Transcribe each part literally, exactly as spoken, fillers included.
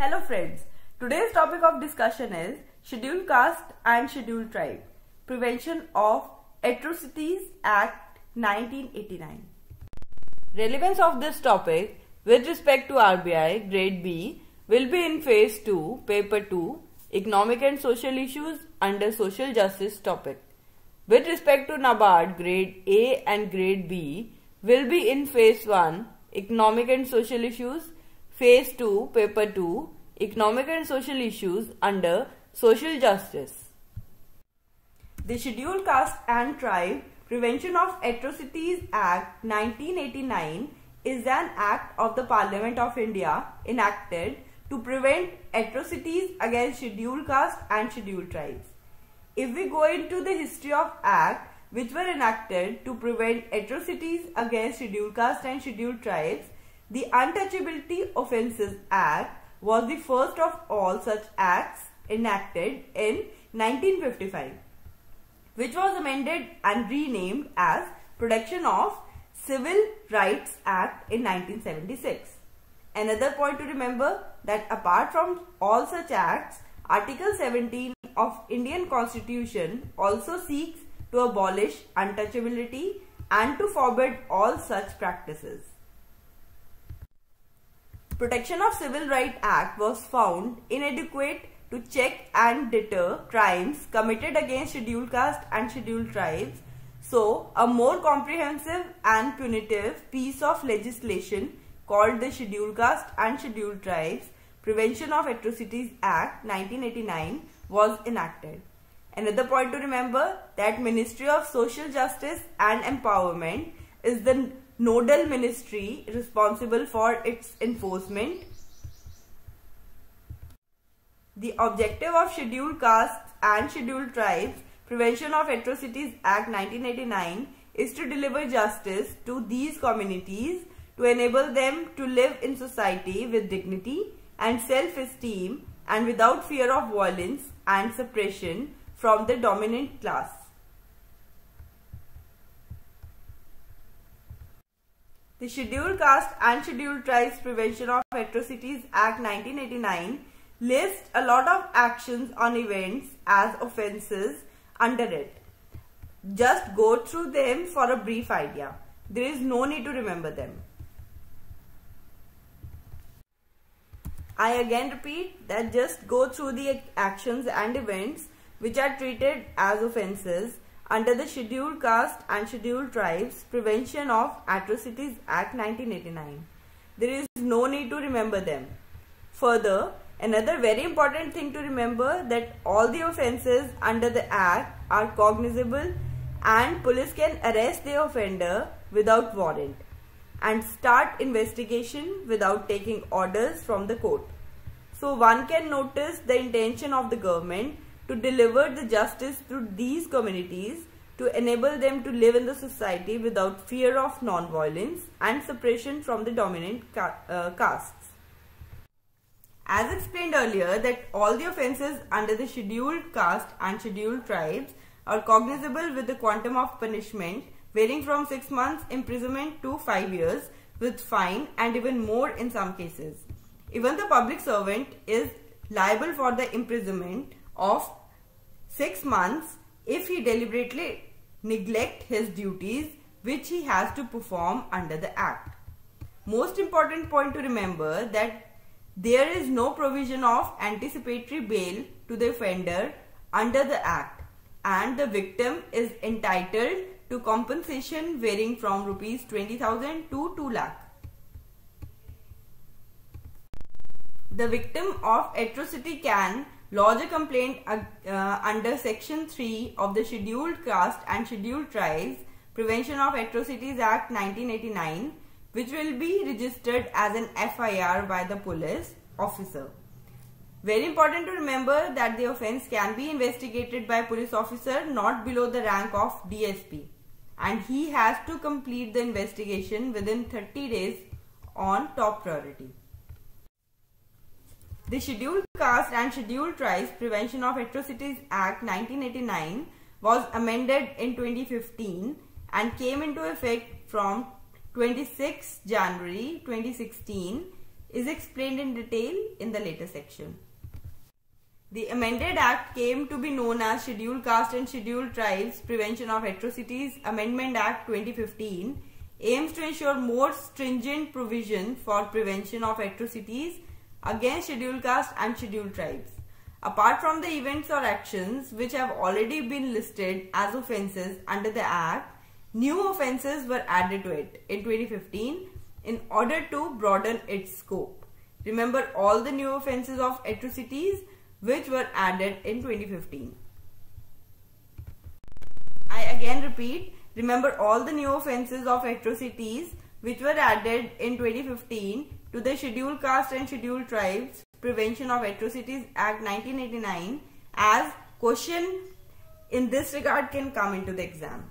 Hello friends, today's topic of discussion is Scheduled Caste and Scheduled Tribe, Prevention of Atrocities Act nineteen eighty-nine. Relevance of this topic with respect to R B I Grade B will be in Phase two, Paper two, Economic and Social Issues under Social Justice topic. With respect to NABARD Grade A and Grade B will be in Phase one, Economic and Social Issues, Phase two, Paper two, Economic and Social Issues under Social Justice. The Scheduled Caste and Tribe Prevention of Atrocities Act nineteen eighty-nine is an act of the Parliament of India enacted to prevent atrocities against scheduled caste and scheduled tribes. If we go into the history of Act which were enacted to prevent atrocities against scheduled caste and scheduled tribes, the Untouchability Offences Act was the first of all such acts enacted in nineteen fifty-five, which was amended and renamed as Protection of Civil Rights Act in nineteen seventy-six. Another point to remember that apart from all such acts, Article seventeen of Indian Constitution also seeks to abolish untouchability and to forbid all such practices. Protection of Civil Rights Act was found inadequate to check and deter crimes committed against scheduled caste and scheduled tribes, so a more comprehensive and punitive piece of legislation called the Scheduled Caste and Scheduled Tribes Prevention of Atrocities Act nineteen eighty-nine was enacted. Another point to remember that Ministry of Social Justice and Empowerment is the nodal ministry responsible for its enforcement. The objective of Scheduled Castes and Scheduled Tribes Prevention of Atrocities Act nineteen eighty-nine is to deliver justice to these communities to enable them to live in society with dignity and self-esteem and without fear of violence and suppression from the dominant class. The Scheduled Caste and Scheduled Tribes Prevention of Atrocities Act nineteen eighty-nine lists a lot of actions on events as offences under it. Just go through them for a brief idea. There is no need to remember them. I again repeat that just go through the actions and events which are treated as offences under the Scheduled Caste and Scheduled Tribes Prevention of Atrocities Act nineteen eighty-nine. There is no need to remember them. Further, another very important thing to remember that all the offences under the Act are cognizable and police can arrest the offender without warrant and start investigation without taking orders from the court. So one can notice the intention of the government to deliver the justice to these communities to enable them to live in the society without fear of non-violence and suppression from the dominant ca uh, castes. As explained earlier that all the offences under the Scheduled Caste and Scheduled Tribes are cognizable with the quantum of punishment varying from six months imprisonment to five years with fine and even more in some cases. Even the public servant is liable for the imprisonment of six months if he deliberately neglect his duties which he has to perform under the Act. Most important point to remember that there is no provision of anticipatory bail to the offender under the Act and the victim is entitled to compensation varying from rupees twenty thousand to two lakh. The victim of atrocity can lodge a complaint uh, uh, under Section three of the Scheduled Caste and Scheduled Tribes Prevention of Atrocities Act nineteen eighty-nine, which will be registered as an F I R by the police officer. Very important to remember that the offence can be investigated by police officer not below the rank of D S P and he has to complete the investigation within thirty days on top priority. The Scheduled Caste and Scheduled Tribes Prevention of Atrocities Act nineteen eighty-nine was amended in twenty fifteen and came into effect from twenty-sixth January twenty sixteen is explained in detail in the later section. The amended act came to be known as Scheduled Caste and Scheduled Tribes Prevention of Atrocities Amendment Act twenty fifteen, aims to ensure more stringent provision for prevention of atrocities against scheduled caste and scheduled tribes. Apart from the events or actions which have already been listed as offences under the Act, new offences were added to it in twenty fifteen in order to broaden its scope. Remember all the new offences of atrocities which were added in twenty fifteen. I again repeat, remember all the new offences of atrocities which were added in twenty fifteen to the Scheduled Caste and Scheduled Tribes Prevention of Atrocities Act nineteen eighty-nine, as question in this regard can come into the exam.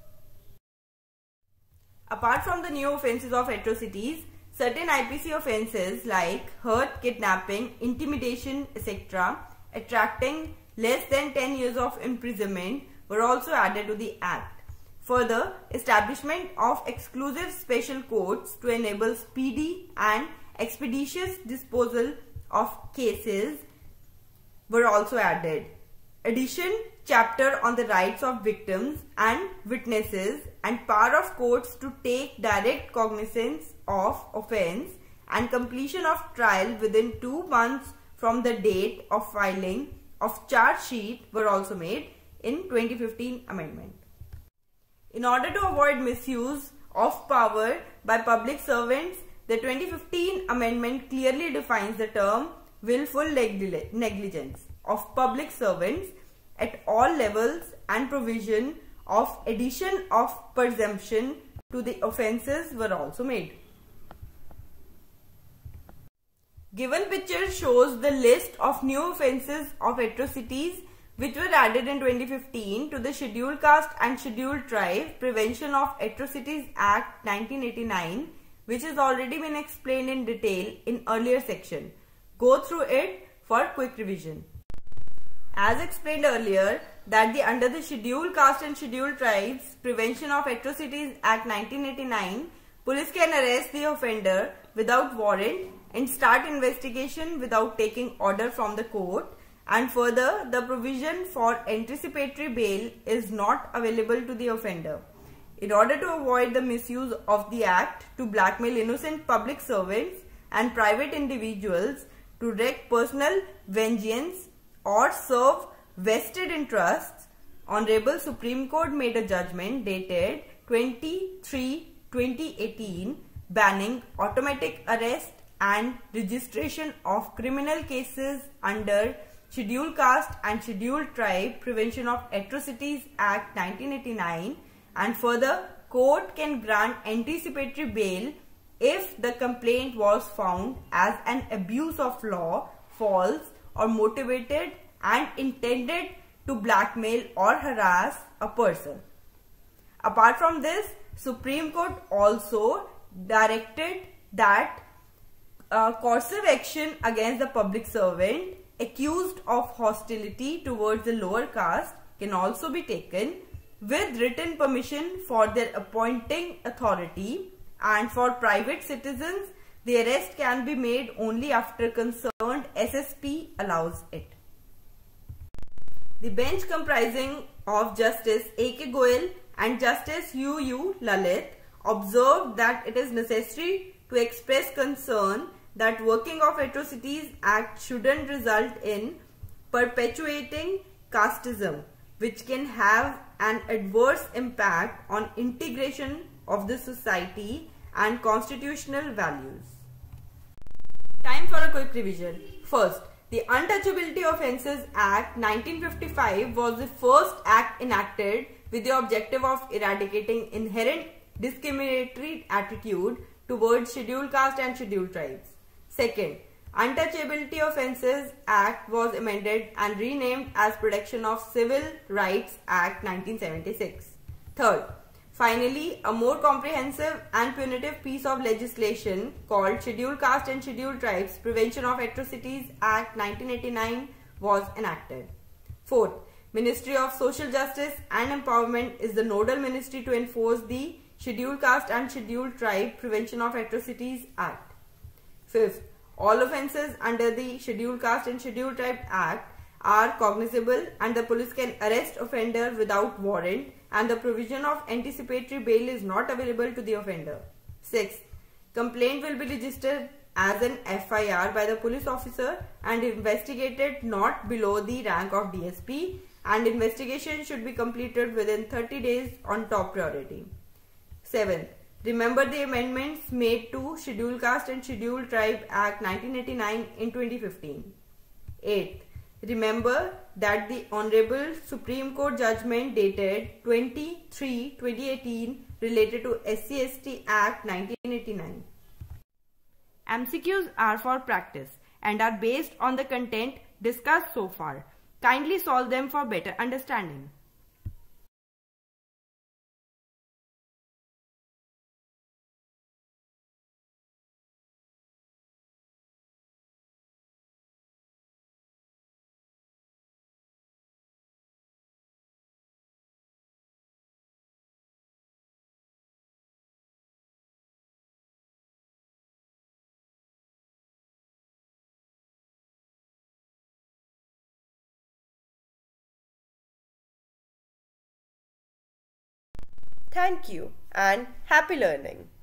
Apart from the new offences of atrocities, certain I P C offences like hurt, kidnapping, intimidation, et cetera attracting less than ten years of imprisonment were also added to the Act. Further, establishment of exclusive special courts to enable speedy and expeditious disposal of cases were also added. Addition, chapter on the rights of victims and witnesses and power of courts to take direct cognizance of offence and completion of trial within two months from the date of filing of charge sheet were also made in twenty fifteen amendment. In order to avoid misuse of power by public servants, the twenty fifteen amendment clearly defines the term willful negligence of public servants at all levels and provision of addition of presumption to the offences were also made. Given picture shows the list of new offences of atrocities which were added in twenty fifteen to the Scheduled Caste and Scheduled Tribe Prevention of Atrocities Act nineteen eighty-nine, which has already been explained in detail in earlier section. Go through it for quick revision. As explained earlier, that the under the Scheduled Caste and Scheduled Tribes Prevention of Atrocities Act nineteen eighty-nine, police can arrest the offender without warrant and start investigation without taking order from the court, and further the provision for anticipatory bail is not available to the offender. In order to avoid the misuse of the Act to blackmail innocent public servants and private individuals to wreak personal vengeance or serve vested interests, Honorable Supreme Court made a judgment dated twenty-three twenty eighteen banning automatic arrest and registration of criminal cases under Scheduled Caste and Scheduled Tribe Prevention of Atrocities Act nineteen eighty-nine, and further court can grant anticipatory bail if the complaint was found as an abuse of law, false or motivated and intended to blackmail or harass a person. Apart from this, Supreme Court also directed that uh, coercive action against the public servant accused of hostility towards the lower caste can also be taken with written permission for their appointing authority, and for private citizens the arrest can be made only after concerned S S P allows it. The bench comprising of Justice A K Goyal and Justice U U Lalit observed that it is necessary to express concern that working of Atrocities Act shouldn't result in perpetuating casteism, which can have an adverse impact on integration of the society and constitutional values. Time for a quick revision. First, the Untouchability Offences Act nineteen fifty-five was the first act enacted with the objective of eradicating inherent discriminatory attitude towards scheduled caste and scheduled tribes. Second, Untouchability Offences Act was amended and renamed as Protection of Civil Rights Act nineteen seventy-six. Third, finally, a more comprehensive and punitive piece of legislation called Scheduled Caste and Scheduled Tribes Prevention of Atrocities Act nineteen eighty-nine was enacted. Fourth, Ministry of Social Justice and Empowerment is the nodal ministry to enforce the Scheduled Caste and Scheduled Tribe Prevention of Atrocities Act. Fifth, All offences under the Scheduled Caste and Scheduled Tribe Act are cognizable and the police can arrest offender without warrant, and the provision of anticipatory bail is not available to the offender. Sixth, complaint will be registered as an F I R by the police officer and investigated not below the rank of D S P, and investigation should be completed within thirty days on top priority. Seventh, remember the amendments made to Scheduled Caste and Scheduled Tribe Act nineteen eighty-nine in twenty fifteen. Eighth, remember that the Honorable Supreme Court judgment dated twenty-three twenty eighteen related to S C S T Act nineteen eighty-nine. M C Qs are for practice and are based on the content discussed so far. Kindly solve them for better understanding. Thank you and happy learning.